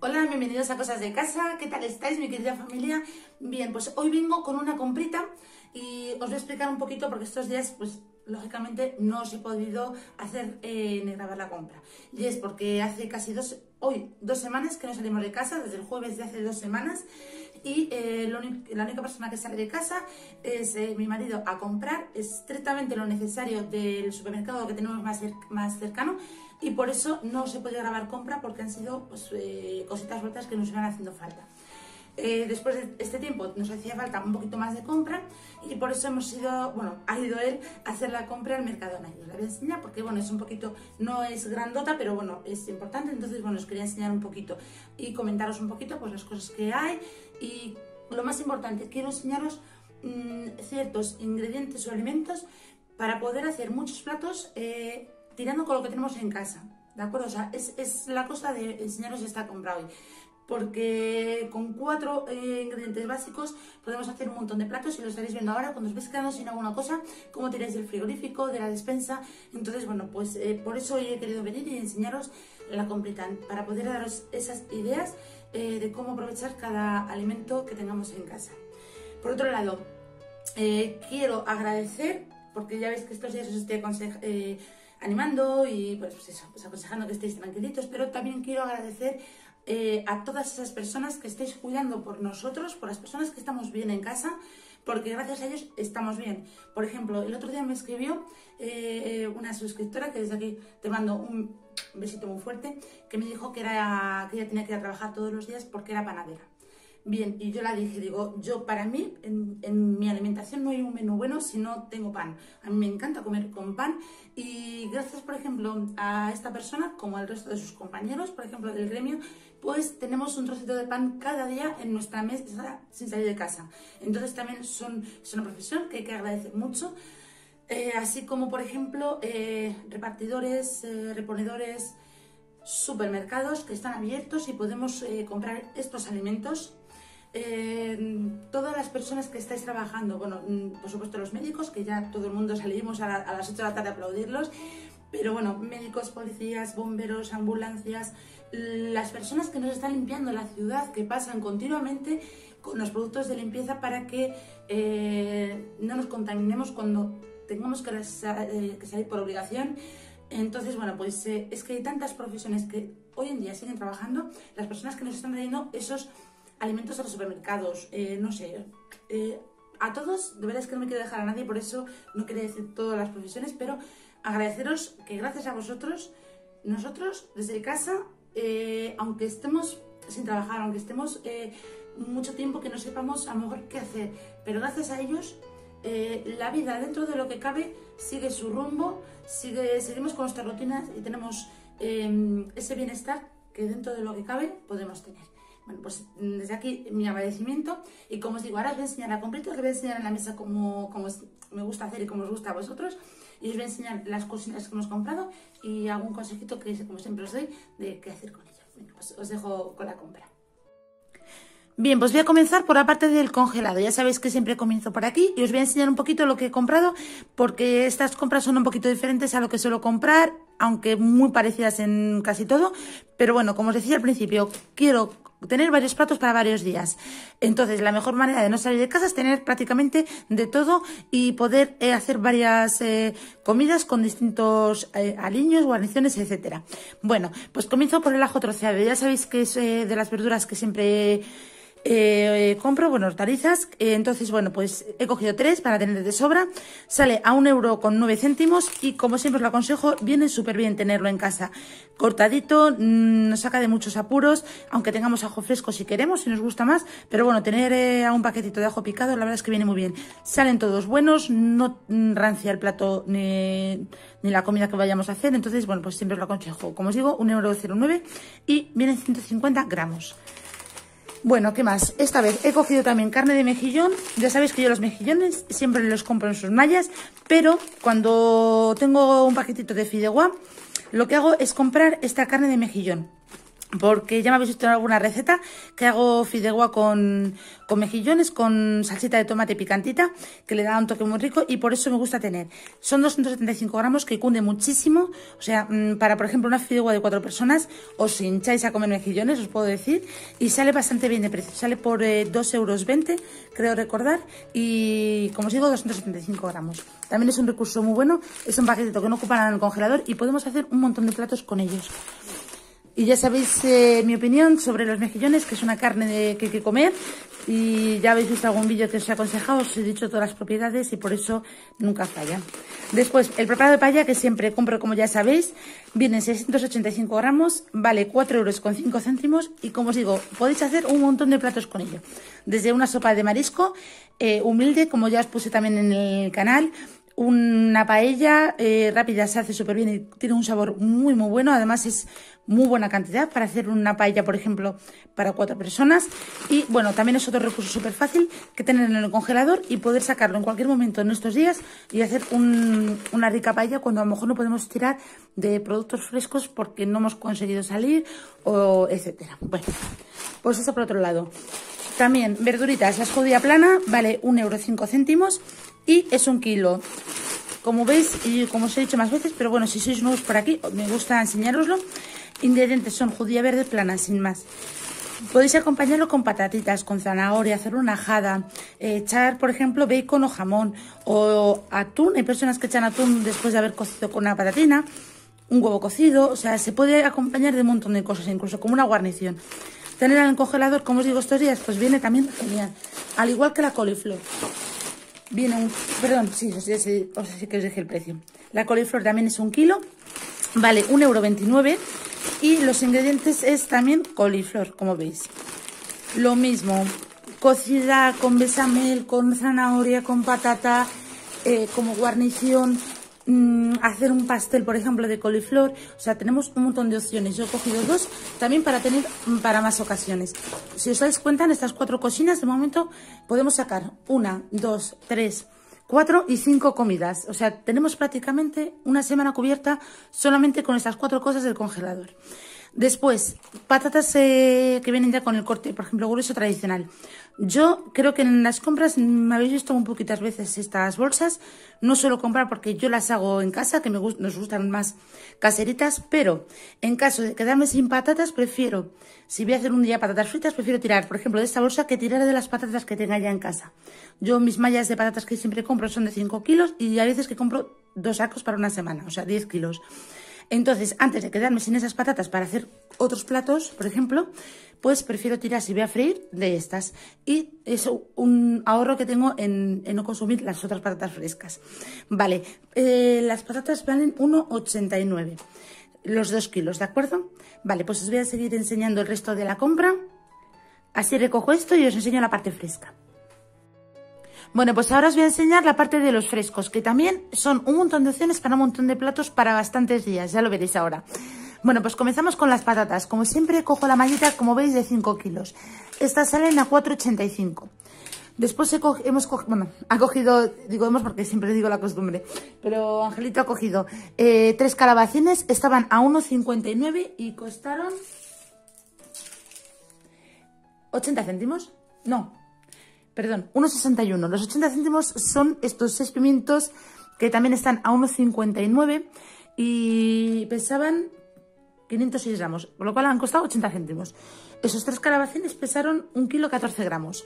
Hola, bienvenidos a Cosas de Casa. ¿Qué tal estáis, mi querida familia? Bien, pues hoy vengo con una comprita y os voy a explicar un poquito porque estos días, pues lógicamente no os he podido hacer ni grabar la compra. Y es porque hace casi dos semanas que no salimos de casa, desde el jueves de hace 2 semanas. Y la única persona que sale de casa es mi marido a comprar estrictamente lo necesario del supermercado que tenemos más cercano, y por eso no se podía grabar compra porque han sido pues, cositas sueltas que nos iban haciendo falta. Después de este tiempo nos hacía falta un poquito más de compra y por eso hemos ido, bueno, ha ido él a hacer la compra al Mercadona. Y os la voy a enseñar porque, bueno, es un poquito, no es grandota, pero bueno, es importante. Entonces, bueno, os quería enseñar un poquito y comentaros un poquito pues las cosas que hay. Y lo más importante, quiero enseñaros ciertos ingredientes o alimentos para poder hacer muchos platos tirando con lo que tenemos en casa, ¿de acuerdo? O sea, es la cosa de enseñaros esta compra hoy, porque con 4 ingredientes básicos podemos hacer un montón de platos y lo estaréis viendo ahora cuando os vais quedando sin alguna cosa, cómo tiráis del frigorífico, de la despensa. Entonces, bueno, pues por eso hoy he querido venir y enseñaros la comprita, para poder daros esas ideas de cómo aprovechar cada alimento que tengamos en casa. Por otro lado, quiero agradecer, porque ya veis que estos días os estoy animando y pues eso, pues aconsejando que estéis tranquilitos, pero también quiero agradecer a todas esas personas que estáis cuidando por nosotros, por las personas que estamos bien en casa, porque gracias a ellos estamos bien. Por ejemplo, el otro día me escribió una suscriptora, que desde aquí te mando un besito muy fuerte, que me dijo que ella tenía que ir a trabajar todos los días porque era panadera. Bien, y yo la dije, digo, yo para mí, en mi alimentación no hay un menú bueno si no tengo pan. A mí me encanta comer con pan y gracias, por ejemplo, a esta persona, como al resto de sus compañeros, por ejemplo, del gremio, pues tenemos un trocito de pan cada día en nuestra mesa sin salir de casa. Entonces también es una profesión que hay que agradecer mucho. Así como, por ejemplo, repartidores, reponedores, supermercados que están abiertos y podemos comprar estos alimentos. Todas las personas que estáis trabajando, bueno, por supuesto los médicos, que ya todo el mundo salimos a las 8 de la tarde a aplaudirlos, pero bueno, médicos, policías, bomberos, ambulancias, las personas que nos están limpiando la ciudad, que pasan continuamente con los productos de limpieza para que no nos contaminemos cuando tengamos que salir por obligación. Entonces, bueno, pues es que hay tantas profesiones que hoy en día siguen trabajando, las personas que nos están trayendo esos alimentos a los supermercados, no sé, a todos, de verdad es que no me quiero dejar a nadie, por eso no quería decir todas las profesiones, pero agradeceros que gracias a vosotros, nosotros desde casa, aunque estemos sin trabajar, aunque estemos mucho tiempo que no sepamos a lo mejor qué hacer, pero gracias a ellos la vida dentro de lo que cabe sigue su rumbo, seguimos con nuestras rutinas y tenemos ese bienestar que dentro de lo que cabe podemos tener. Bueno, pues desde aquí mi agradecimiento, y como os digo, ahora os voy a enseñar la comprita, os voy a enseñar en la mesa como me gusta hacer y como os gusta a vosotros, y os voy a enseñar las cositas que hemos comprado y algún consejito que, como siempre os doy, de qué hacer con ello. Bueno, pues os dejo con la compra. Bien, pues voy a comenzar por la parte del congelado. Ya sabéis que siempre comienzo por aquí y os voy a enseñar un poquito lo que he comprado, porque estas compras son un poquito diferentes a lo que suelo comprar, aunque muy parecidas en casi todo. Pero bueno, como os decía al principio, quiero tener varios platos para varios días. Entonces, la mejor manera de no salir de casa es tener prácticamente de todo y poder hacer varias comidas con distintos aliños, guarniciones, etcétera. Bueno, pues comienzo por el ajo troceado. Ya sabéis que es de las verduras que siempre compro, bueno, hortalizas. Entonces, bueno, pues he cogido 3 para tener de sobra. Sale a 1,09 € y, como siempre os lo aconsejo, viene súper bien tenerlo en casa. Cortadito, nos saca de muchos apuros, aunque tengamos ajo fresco si queremos, si nos gusta más. Pero bueno, tener a un paquetito de ajo picado, la verdad es que viene muy bien. Salen todos buenos, no rancia el plato ni la comida que vayamos a hacer. Entonces, bueno, pues siempre os lo aconsejo. Como os digo, 1,09 € y vienen 150 gramos. Bueno, ¿qué más? Esta vez he cogido también carne de mejillón. Ya sabéis que yo los mejillones siempre los compro en sus mallas, pero cuando tengo un paquetito de fideuá, lo que hago es comprar esta carne de mejillón. porque ya me habéis visto en alguna receta que hago fideuá con mejillones, con salsita de tomate picantita, que le da un toque muy rico y por eso me gusta tener. Son 275 gramos que cunde muchísimo, o sea, para por ejemplo una fideuá de 4 personas, os hincháis a comer mejillones, os puedo decir, y sale bastante bien de precio, sale por 2,20 €, creo recordar, y como os digo, 275 gramos. También es un recurso muy bueno, es un paquetito que no ocupa nada en el congelador y podemos hacer un montón de platos con ellos. Y ya sabéis mi opinión sobre los mejillones, que es una carne que hay que comer. Y ya habéis visto algún vídeo que os he aconsejado, os he dicho todas las propiedades y por eso nunca fallan. Después, el preparado de paella, que siempre compro, como ya sabéis, viene en 685 gramos, vale 4,05 € y como os digo, podéis hacer un montón de platos con ello. Desde una sopa de marisco humilde, como ya os puse también en el canal, una paella rápida, se hace súper bien y tiene un sabor muy muy bueno. Además es muy buena cantidad para hacer una paella, por ejemplo, para 4 personas. Y bueno, también es otro recurso súper fácil que tener en el congelador y poder sacarlo en cualquier momento en estos días y hacer una rica paella cuando a lo mejor no podemos tirar de productos frescos porque no hemos conseguido salir o etcétera. Bueno, pues eso por otro lado. También verduritas, la judía plana vale 1,05 € y es 1 kilo. Como veis, y como os he dicho más veces, pero bueno, si sois nuevos por aquí, me gusta enseñároslo. Ingredientes son judía verde plana, sin más. Podéis acompañarlo con patatitas, con zanahoria, hacer una ajada, echar, por ejemplo, bacon o jamón, o atún. Hay personas que echan atún después de haber cocido con una patatina, un huevo cocido, o sea, se puede acompañar de un montón de cosas, incluso como una guarnición. Tener en el congelador, como os digo estos días, pues viene también genial, al igual que la coliflor. Viene un... Perdón, sí, os sé que os dije el precio. La coliflor también es 1 kilo, vale 1,29 € y los ingredientes es también coliflor, como veis. Lo mismo, cocida con bechamel, con zanahoria, con patata, como guarnición. Hacer un pastel, por ejemplo, de coliflor. O sea, tenemos un montón de opciones. Yo he cogido 2 también para tener para más ocasiones. Si os dais cuenta, en estas 4 cocinas de momento podemos sacar 1, 2, 3, 4 y 5 comidas. O sea, tenemos prácticamente una semana cubierta solamente con estas 4 cosas del congelador. Después, patatas que vienen ya con el corte, por ejemplo, grueso tradicional. Yo creo que en las compras me habéis visto muy poquitas veces estas bolsas. No suelo comprar porque yo las hago en casa, que nos gustan más caseritas, pero en caso de quedarme sin patatas, prefiero, si voy a hacer un día patatas fritas, prefiero tirar, por ejemplo, de esta bolsa que tirar de las patatas que tenga ya en casa. Yo mis mallas de patatas que siempre compro son de 5 kilos y hay veces que compro 2 sacos para una semana, o sea, 10 kilos. Entonces, antes de quedarme sin esas patatas para hacer otros platos, por ejemplo, pues prefiero tirar, si voy a freír, de estas. Y es un ahorro que tengo en no consumir las otras patatas frescas. Vale, las patatas valen 1,89 €, los 2 kilos, ¿de acuerdo? Vale, pues os voy a seguir enseñando el resto de la compra. Así recojo esto y os enseño la parte fresca. Bueno, pues ahora os voy a enseñar la parte de los frescos, que también son un montón de opciones para un montón de platos para bastantes días, ya lo veréis ahora. Bueno, pues comenzamos con las patatas. Como siempre, cojo la mallita, como veis, de 5 kilos. Estas salen a 4,85. Después ha cogido, digo hemos porque siempre digo la costumbre, pero Angelito ha cogido 3 calabacines, estaban a 1,59 y costaron 80 céntimos. No, perdón, 1,61. Los 80 céntimos son estos 6 pimientos que también están a 1,59 y pesaban 506 gramos, por lo cual han costado 80 céntimos. Esos 3 calabacines pesaron 1 kilo 14 gramos.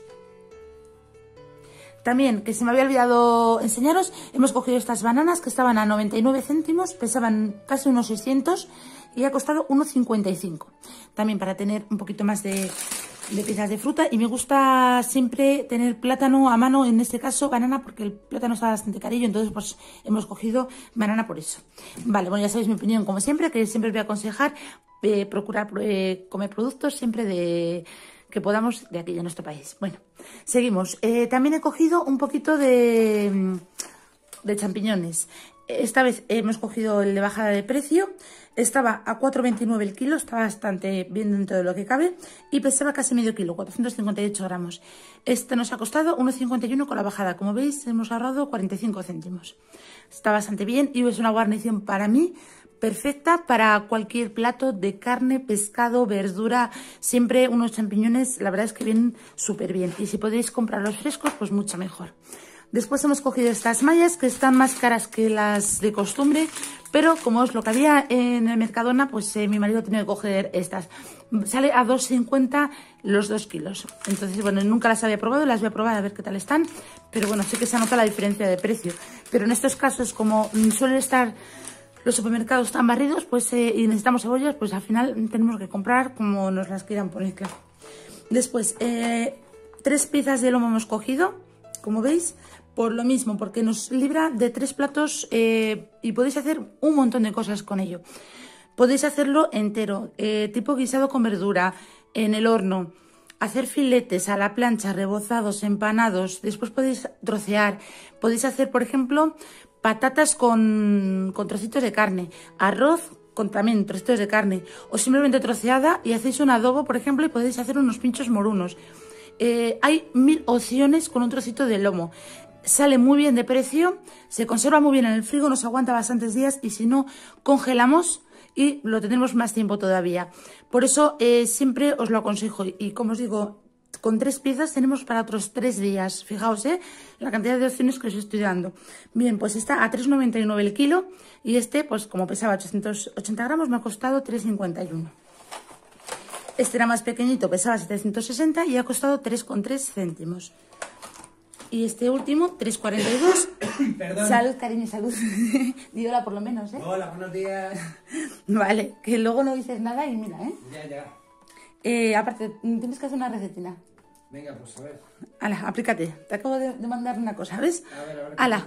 También, que se me había olvidado enseñaros, hemos cogido estas bananas que estaban a 99 céntimos, pesaban casi unos 600 y ha costado 1,55. También para tener un poquito más de piezas de fruta, y me gusta siempre tener plátano a mano, en este caso banana, porque el plátano está bastante carillo, entonces pues hemos cogido banana por eso. Vale, bueno, ya sabéis mi opinión como siempre, que siempre os voy a aconsejar procurar comer productos siempre que podamos de aquí, de nuestro país. Bueno, seguimos. También he cogido un poquito de champiñones. Esta vez hemos cogido el de bajada de precio. Estaba a 4,29 el kilo, está bastante bien dentro de lo que cabe. Y pesaba casi medio kilo, 458 gramos. Este nos ha costado 1,51 con la bajada. Como veis, hemos ahorrado 45 céntimos. Está bastante bien y es una guarnición para mí, perfecta para cualquier plato de carne, pescado, verdura. Siempre unos champiñones, la verdad es que vienen súper bien. Y si podéis comprarlos frescos, pues mucho mejor. Después hemos cogido estas mallas que están más caras que las de costumbre, pero como es lo que había en el Mercadona, pues mi marido tiene que coger estas. Sale a 2,50 los 2 kilos. Entonces, bueno, nunca las había probado, las voy a probar a ver qué tal están. Pero bueno, sí que se nota la diferencia de precio. Pero en estos casos, como suelen estar los supermercados tan barridos, pues y necesitamos cebollas, pues al final tenemos que comprar como nos las quieran poner, claro. Después, 3 piezas de lomo hemos cogido, como veis. Por lo mismo, porque nos libra de 3 platos y podéis hacer un montón de cosas con ello. Podéis hacerlo entero, tipo guisado con verdura, en el horno, hacer filetes a la plancha, rebozados, empanados, después podéis trocear. Podéis hacer, por ejemplo, patatas con trocitos de carne, arroz con también trocitos de carne, o simplemente troceada y hacéis un adobo, por ejemplo, y podéis hacer unos pinchos morunos. Hay 1000 opciones con un trocito de lomo. Sale muy bien de precio, se conserva muy bien en el frigo, nos aguanta bastantes días y si no, congelamos y lo tendremos más tiempo todavía. Por eso siempre os lo aconsejo y como os digo, con 3 piezas tenemos para otros 3 días. Fijaos, la cantidad de opciones que os estoy dando. Bien, pues está a 3,99 el kilo y este, pues como pesaba 880 gramos, me ha costado 3,51. Este era más pequeñito, pesaba 760 y ha costado 3,3 céntimos. Y este último, 3,42. Perdón. Salud, cariño, salud. Di hola por lo menos, ¿eh? Hola, buenos días. Vale, que luego no dices nada y mira, ¿eh? Ya. Aparte, tienes que hacer una recetina. Venga, pues a ver. Ala, aplícate. Te acabo de mandar una cosa, ¿ves? A ver. Ala.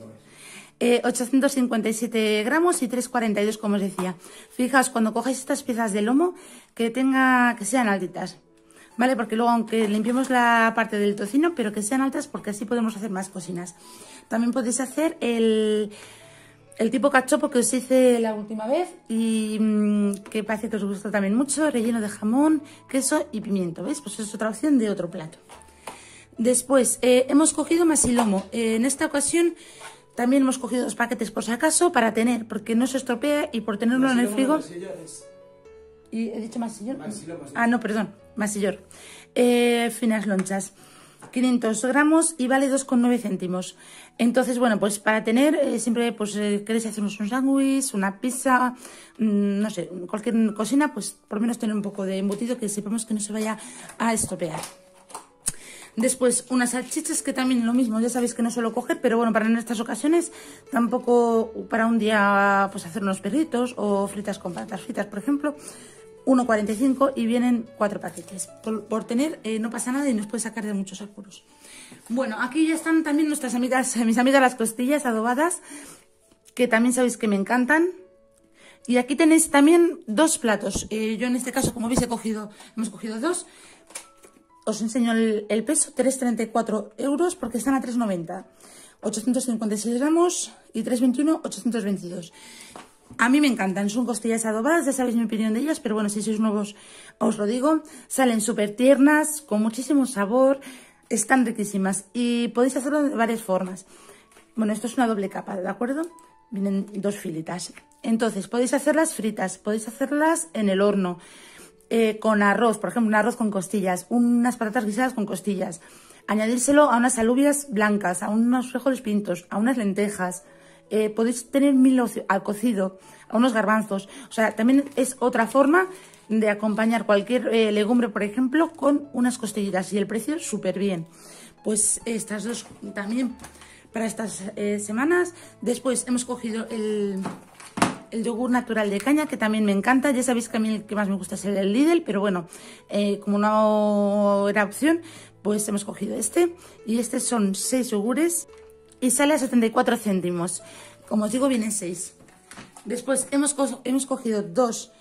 857 gramos y 3,42, como os decía. Fijaos, cuando cojáis estas piezas de lomo, que sean altitas. ¿Vale? Porque luego, aunque limpiemos la parte del tocino, pero que sean altas porque así podemos hacer más cocinas. También podéis hacer el tipo cachopo que os hice la última vez y que parece que os gustó también mucho, relleno de jamón, queso y pimiento, ¿veis? Pues es otra opción de otro plato. Después, hemos cogido masilomo. En esta ocasión también hemos cogido 2 paquetes por si acaso para tener, porque no se estropea y por tenerlo en el frigo... ¿Y he dicho masillor? Ah, no, perdón, masillor. Finas lonchas, 500 gramos y vale 2,9 céntimos. Entonces, bueno, pues para tener, siempre pues queréis hacernos un sándwich, una pizza, no sé, cualquier cocina, pues por lo menos tener un poco de embutido que sepamos que no se vaya a estropear. Después, unas salchichas que también lo mismo, ya sabéis que no suelo coger, pero bueno, para en estas ocasiones, tampoco para un día pues hacer unos perritos o fritas con patatas fritas, por ejemplo, 1,45 y vienen 4 paquetes. Por tener no pasa nada y nos puede sacar de muchos apuros. Bueno, aquí ya están también nuestras amigas, mis amigas las costillas adobadas, que también sabéis que me encantan. Y aquí tenéis también 2 platos. Yo en este caso, como veis, hemos cogido 2. Os enseño el peso, 3,34 euros porque están a 3,90. 856 gramos y 3,21, 822. A mí me encantan, son costillas adobadas, ya sabéis mi opinión de ellas, pero bueno, si sois nuevos os lo digo. Salen súper tiernas, con muchísimo sabor, están riquísimas y podéis hacerlo de varias formas. Bueno, esto es una doble capa, ¿de acuerdo? Vienen 2 filitas. Entonces, podéis hacerlas fritas, podéis hacerlas en el horno. Con arroz, por ejemplo, un arroz con costillas, unas patatas guisadas con costillas, añadírselo a unas alubias blancas, a unos frijoles pintos, a unas lentejas, podéis tener 1000 al cocido, a unos garbanzos, o sea, también es otra forma de acompañar cualquier legumbre, por ejemplo, con unas costillitas y el precio súper bien. Pues estas 2 también para estas semanas. Después hemos cogido el yogur natural de caña, que también me encanta. Ya sabéis que a mí el que más me gusta es el Lidl, pero bueno, como no era opción, pues hemos cogido este. Y estos son 6 yogures y sale a 74 céntimos. Como os digo, vienen 6. Después hemos cogido 2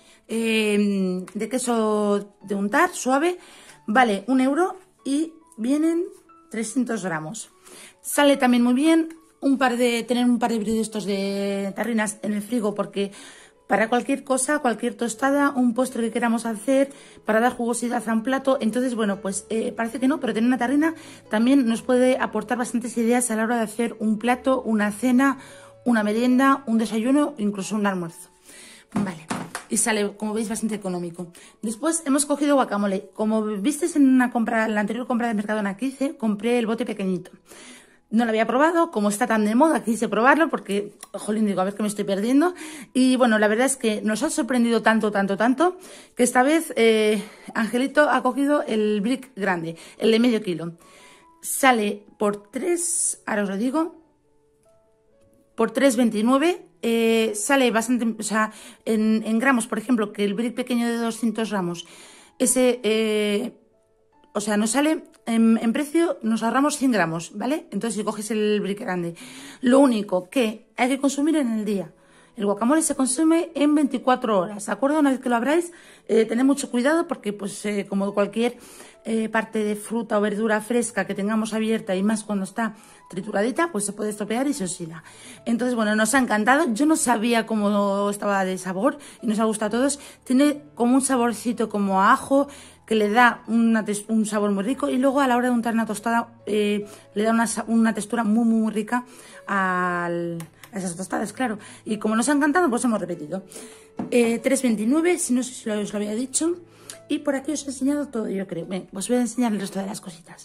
de queso de untar suave, vale 1 euro y vienen 300 gramos. Sale también muy bien tener un par de estos de tarrinas en el frigo, porque para cualquier cosa, cualquier tostada, un postre que queramos hacer, para dar jugosidad a un plato, entonces bueno, pues parece que no, pero tener una tarrina también nos puede aportar bastantes ideas a la hora de hacer un plato, una cena, una merienda, un desayuno, incluso un almuerzo. Vale, y sale, como veis, bastante económico. Después hemos cogido guacamole. Como visteis en una compra, en la anterior compra de Mercadona que hice, compré el bote pequeñito. No lo había probado, como está tan de moda, quise probarlo porque, jolín, digo, a ver qué me estoy perdiendo. Y bueno, la verdad es que nos ha sorprendido tanto, que esta vez Angelito ha cogido el brick grande, el de medio kilo. Sale por 3, ahora os lo digo, por 3,29. Sale bastante, o sea, en gramos, por ejemplo, que el brick pequeño de 200 gramos, ese... o sea, nos sale, en precio, nos ahorramos 100 gramos, ¿vale? Entonces, si coges el brick grande. Lo único que hay que consumir en el día. El guacamole se consume en 24 horas, ¿de acuerdo? Una vez que lo abráis, tened mucho cuidado porque, pues, como cualquier parte de fruta o verdura fresca que tengamos abierta y más cuando está trituradita, pues se puede estropear y se oxida. Entonces, bueno, nos ha encantado. Yo no sabía cómo estaba de sabor y nos ha gustado a todos. Tiene como un saborcito como a ajo, que le da un sabor muy rico, y luego a la hora de untar una tostada le da una textura muy rica a esas tostadas, claro. Y como nos ha encantado, pues hemos repetido. 3,29, si no sé si os lo había dicho. Y por aquí os he enseñado todo, yo creo. Bien, os voy a enseñar el resto de las cositas.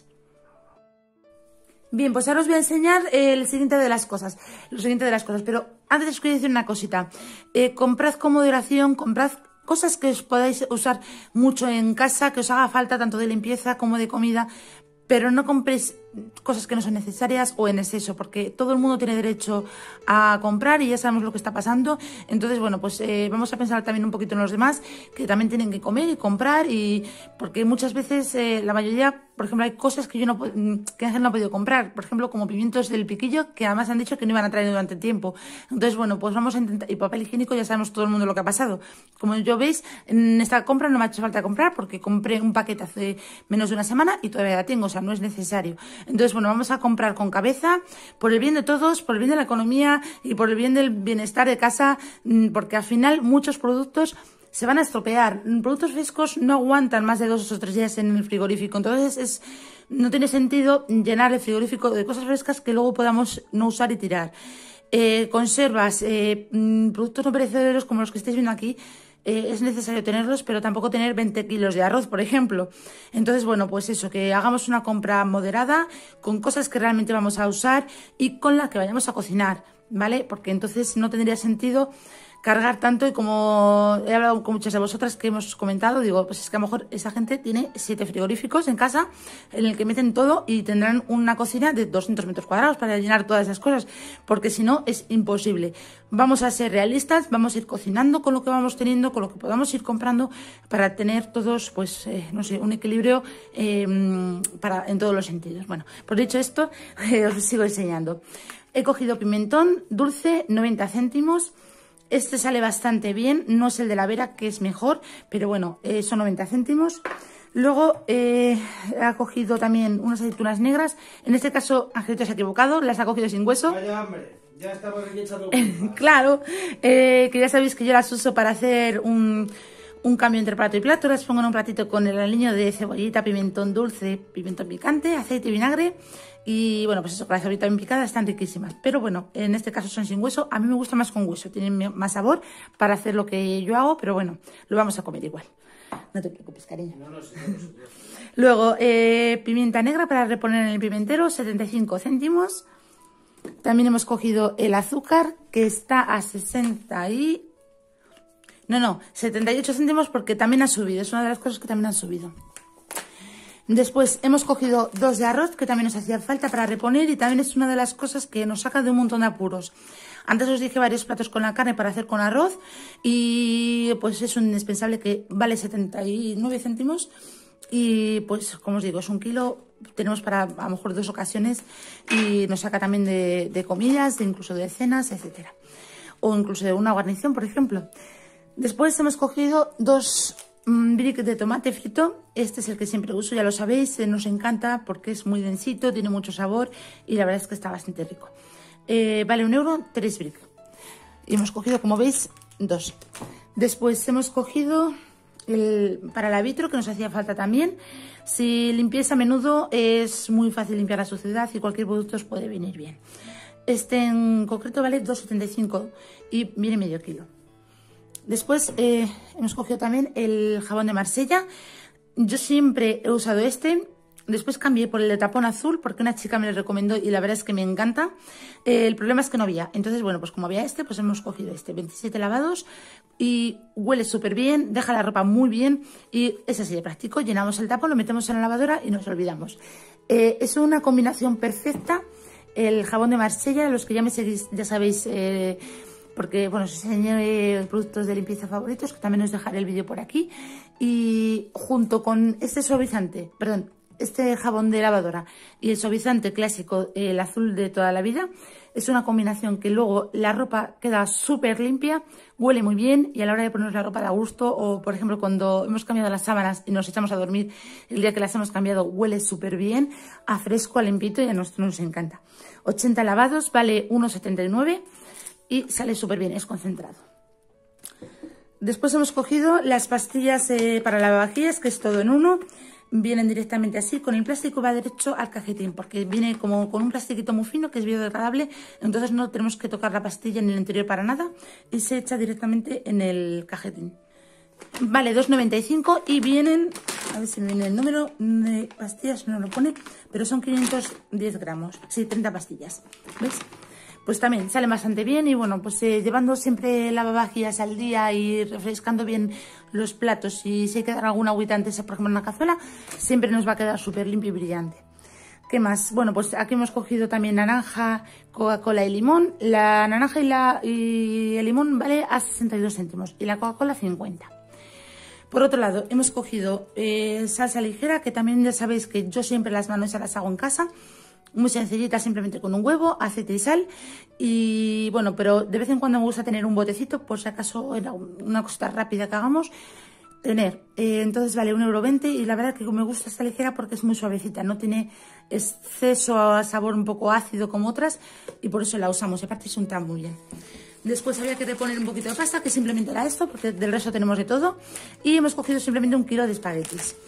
Bien, pues ahora os voy a enseñar lo siguiente de las cosas. Pero antes os quiero decir una cosita. Comprad con moderación, comprad cosas que os podáis usar mucho en casa, que os haga falta tanto de limpieza como de comida, pero no compréis cosas que no son necesarias o en exceso, porque todo el mundo tiene derecho a comprar y ya sabemos lo que está pasando. Entonces, bueno, pues vamos a pensar también un poquito en los demás, que también tienen que comer y comprar, y porque muchas veces la mayoría, por ejemplo, hay cosas que Ángel no ha podido comprar, por ejemplo, como pimientos del piquillo, que además han dicho que no iban a traer durante tiempo. Entonces, bueno, pues vamos a intentar, y papel higiénico, ya sabemos todo el mundo lo que ha pasado. Como yo veis, en esta compra no me ha hecho falta comprar porque compré un paquete hace menos de una semana y todavía la tengo, o sea, no es necesario. Entonces, bueno, vamos a comprar con cabeza, por el bien de todos, por el bien de la economía y por el bien del bienestar de casa, porque al final muchos productos se van a estropear. Productos frescos no aguantan más de 2 o 3 días en el frigorífico, entonces no tiene sentido llenar el frigorífico de cosas frescas que luego podamos no usar y tirar. Conservas, productos no perecederos como los que estáis viendo aquí, es necesario tenerlos, pero tampoco tener 20 kilos de arroz, por ejemplo. Entonces, bueno, pues eso, que hagamos una compra moderada, con cosas que realmente vamos a usar y con las que vayamos a cocinar, ¿vale? Porque entonces no tendría sentido cargar tanto, y como he hablado con muchas de vosotras que hemos comentado, digo, pues es que a lo mejor esa gente tiene 7 frigoríficos en casa en el que meten todo y tendrán una cocina de 200 metros cuadrados para llenar todas esas cosas, porque si no es imposible. Vamos a ser realistas, vamos a ir cocinando con lo que vamos teniendo, con lo que podamos ir comprando, para tener todos, pues, no sé, un equilibrio en todos los sentidos. Bueno, pues dicho esto, os sigo enseñando. He cogido pimentón dulce, 90 céntimos. Este sale bastante bien, no es el de la Vera, que es mejor, pero bueno, son 90 céntimos. Luego ha cogido también unas aceitunas negras. En este caso, Angelito se ha equivocado, las ha cogido sin hueso. Vaya, hombre, ya estamos aquí echando. Claro, que ya sabéis que yo las uso para hacer un cambio entre plato y plato. Las pongo en un platito con el aliño de cebollita, pimentón dulce, pimentón picante, aceite y vinagre. Y bueno, pues eso, con la cebollita bien picada están riquísimas. Pero bueno, en este caso son sin hueso. A mí me gusta más con hueso, tienen más sabor para hacer lo que yo hago, pero bueno, lo vamos a comer igual. No te preocupes, cariño. No sé. Luego, pimienta negra para reponer en el pimentero, 75 céntimos. También hemos cogido el azúcar, que está a 78 céntimos, porque también ha subido. Es una de las cosas que también han subido. Después hemos cogido 2 de arroz, que también nos hacía falta para reponer, y también es una de las cosas que nos saca de un montón de apuros. Antes os dije varios platos con la carne para hacer con arroz, y pues es un indispensable que vale 79 céntimos. Y pues, como os digo, es 1 kilo, tenemos para a lo mejor 2 ocasiones, y nos saca también de comidas, incluso de cenas, etcétera. O incluso de una guarnición, por ejemplo. Después hemos cogido 2 brick de tomate frito. Este es el que siempre uso, ya lo sabéis, nos encanta porque es muy densito, tiene mucho sabor y la verdad es que está bastante rico. Vale 1 euro, 3 brick. Y hemos cogido, como veis, 2. Después hemos cogido para el vitro, que nos hacía falta también. Si limpiáis a menudo, es muy fácil limpiar la suciedad y cualquier producto os puede venir bien. Este en concreto vale 2,75 y viene medio kilo. Después hemos cogido también el jabón de Marsella. Yo siempre he usado este. Después cambié por el de tapón azul porque una chica me lo recomendó y la verdad es que me encanta. El problema es que no había. Entonces, bueno, pues como había este, pues hemos cogido este. 27 lavados y huele súper bien, deja la ropa muy bien y es así de práctico. Llenamos el tapón, lo metemos en la lavadora y nos olvidamos. Es una combinación perfecta. El jabón de Marsella, los que ya me seguís, ya sabéis... porque, bueno, os enseñé productos de limpieza favoritos, que también os dejaré el vídeo por aquí. Y junto con este suavizante, perdón, este jabón de lavadora y el suavizante clásico, el azul de toda la vida, es una combinación que luego la ropa queda súper limpia, huele muy bien y a la hora de ponernos la ropa da gusto. O, por ejemplo, cuando hemos cambiado las sábanas y nos echamos a dormir, el día que las hemos cambiado huele súper bien, a fresco, a limpito y a nosotros nos encanta. 80 lavados, vale 1,79 y sale súper bien, es concentrado. Después hemos cogido las pastillas para lavavajillas, que es todo en uno. Vienen directamente así, con el plástico va derecho al cajetín, porque viene como con un plastiquito muy fino que es biodegradable, entonces no tenemos que tocar la pastilla en el interior para nada y se echa directamente en el cajetín. Vale 2,95 y vienen, a ver si me viene el número de pastillas, no lo pone, pero son 510 gramos, sí, 30 pastillas, ¿ves? Pues también sale bastante bien y bueno, pues llevando siempre lavavajillas al día y refrescando bien los platos y si hay que dar alguna agüita antes, por ejemplo en una cazuela, siempre nos va a quedar súper limpio y brillante. ¿Qué más? Bueno, pues aquí hemos cogido también naranja, Coca-Cola y limón. La naranja y el limón vale a 62 céntimos y la Coca-Cola 50. Por otro lado, hemos cogido salsa ligera, que también ya sabéis que yo siempre las mayonesa las hago en casa. Muy sencillita, simplemente con un huevo, aceite y sal. Y bueno, pero de vez en cuando me gusta tener un botecito, por si acaso era una cosa rápida que hagamos, tener. Entonces vale 1,20 € y la verdad que me gusta esta ligera porque es muy suavecita, no tiene exceso a sabor un poco ácido como otras y por eso la usamos. Y aparte se unta muy bien. Después había que poner un poquito de pasta, que simplemente era esto, porque del resto tenemos de todo. Y hemos cogido simplemente 1 kilo de espaguetis.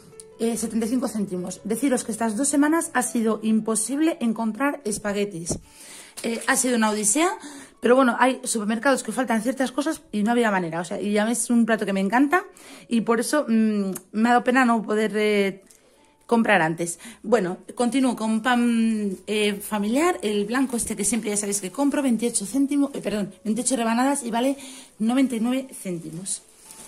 75 céntimos. Deciros que estas 2 semanas ha sido imposible encontrar espaguetis. Ha sido una odisea, pero bueno, hay supermercados que faltan ciertas cosas y no había manera. O sea, y ya es un plato que me encanta y por eso me ha dado pena no poder comprar antes. Bueno, continúo con pan familiar, el blanco este que siempre ya sabéis que compro, 28 céntimos, 28 rebanadas y vale 99 céntimos.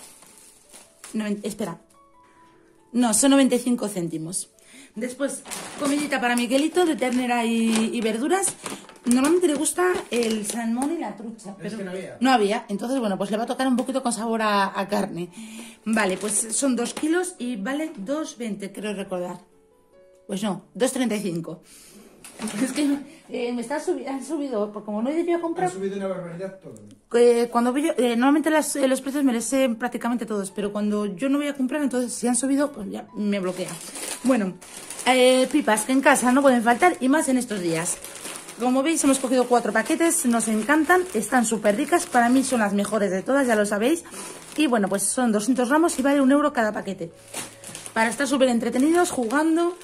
Espera. No, son 95 céntimos. Después, comidita para Miguelito de ternera y verduras. Normalmente le gusta el salmón y la trucha, pero es que no había. No había. Entonces, bueno, pues le va a tocar un poquito con sabor a carne. Vale, pues son 2 kilos y vale 2,20, creo recordar. Pues no, 2,35. Es que me está han subido, porque como no he debido comprar... Ha subido una barbaridad todo. Cuando voy yo, normalmente los precios me los sé prácticamente todos, pero cuando yo no voy a comprar, entonces si han subido, pues ya me bloquea. Bueno, pipas que en casa no pueden faltar y más en estos días. Como veis hemos cogido 4 paquetes, nos encantan, están súper ricas, para mí son las mejores de todas, ya lo sabéis. Y bueno, pues son 200 gramos y vale 1 € cada paquete. Para estar súper entretenidos, jugando...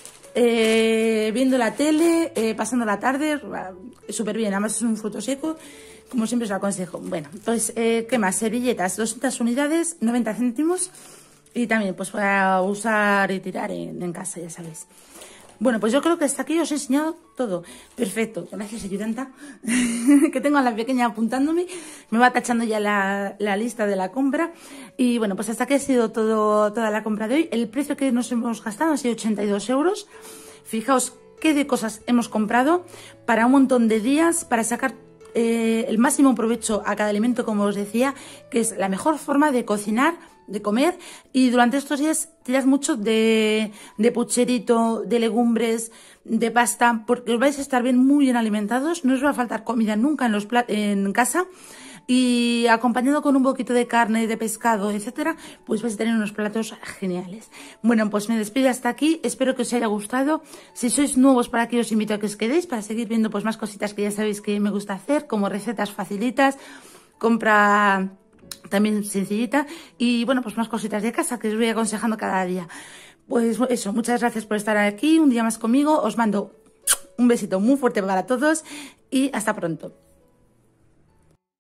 viendo la tele, pasando la tarde, súper bien, además es un fruto seco, como siempre os lo aconsejo. Bueno, pues, ¿qué más? Servilletas, 200 unidades, 90 céntimos y también pues para usar y tirar en casa, ya sabéis. Bueno, pues yo creo que hasta aquí os he enseñado todo. Perfecto, gracias ayudanta, que tengo a la pequeña apuntándome, me va tachando ya la lista de la compra. Y bueno, pues hasta aquí ha sido toda la compra de hoy. El precio que nos hemos gastado ha sido 82 €. Fijaos qué de cosas hemos comprado para un montón de días, para sacar el máximo provecho a cada alimento, como os decía, que es la mejor forma de cocinar, de comer, y durante estos días tiras mucho de pucherito, de legumbres, de pasta, porque os vais a estar muy bien alimentados, no os va a faltar comida nunca en casa, y acompañado con un poquito de carne, de pescado, etcétera, pues vais a tener unos platos geniales. Bueno, pues me despido hasta aquí, espero que os haya gustado. Si sois nuevos por aquí os invito a que os quedéis para seguir viendo pues más cositas que ya sabéis que me gusta hacer, como recetas facilitas, compra también sencillita y bueno, pues más cositas de casa que os voy aconsejando cada día. Pues eso, muchas gracias por estar aquí un día más conmigo, os mando un besito muy fuerte para todos y hasta pronto.